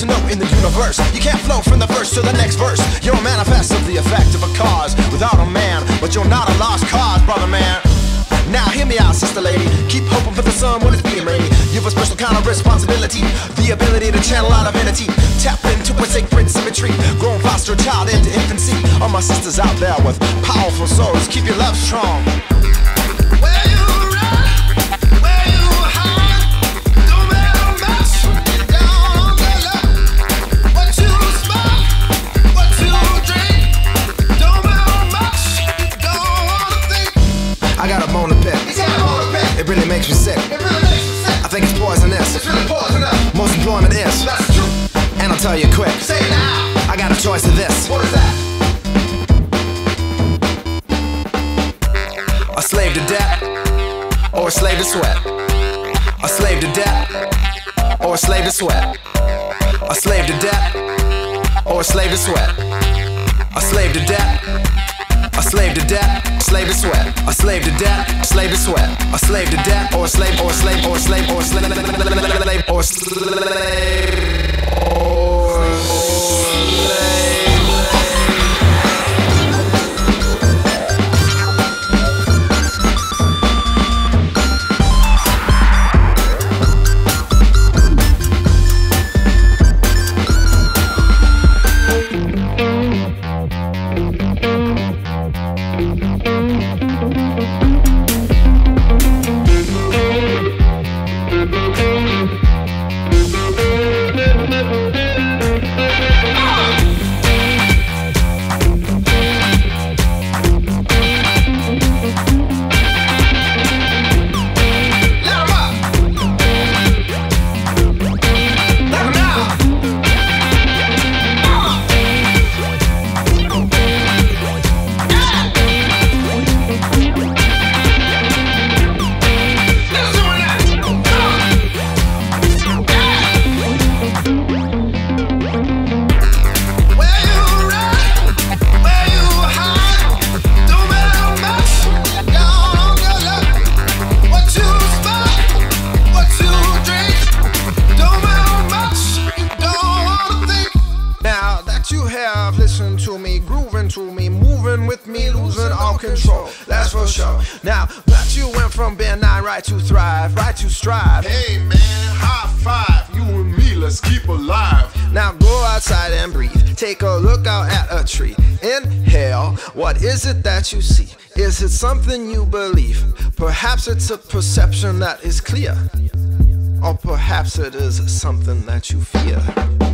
to know in the universe. You can't flow from the verse to the next verse. You're a manifest of the effect of a cause without a man, but you're not a lost cause, brother man. Now hear me out, sister lady. Keep hoping for the sun when it's being rainy. You've a special kind of responsibility, the ability to channel out of entity. Tap into a sacred symmetry, grown foster child into infancy. All my sisters out there with powerful souls, keep your love strong. Where you run, where you hide, don't matter much. Down on the luck, what you smoke, what you drink, don't matter much. Don't wanna think. I got a bone to pick. It really makes me sick. I think it's poisonous. It's really poisonous. Most employment is. That's true. And I'll tell you quick. Say it now. I got a choice of this. What is that? A slave to debt, or a slave to sweat. A slave to debt, or a slave to sweat. A slave to debt, or a slave to sweat. A slave to debt, a slave to debt, slave to sweat. A slave to debt, slave to sweat. A slave to debt, or a slave, or a slave, or a slave, or a slave, or a slave, or a slave. Listen to me, grooving to me, moving with me, losing all control, that's for sure. Now that you went from being nine right to thrive, right to strive. Hey man, high five, you and me, let's keep alive. Now go outside and breathe, take a look out at a tree. Inhale, what is it that you see? Is it something you believe? Perhaps it's a perception that is clear, or perhaps it is something that you fear.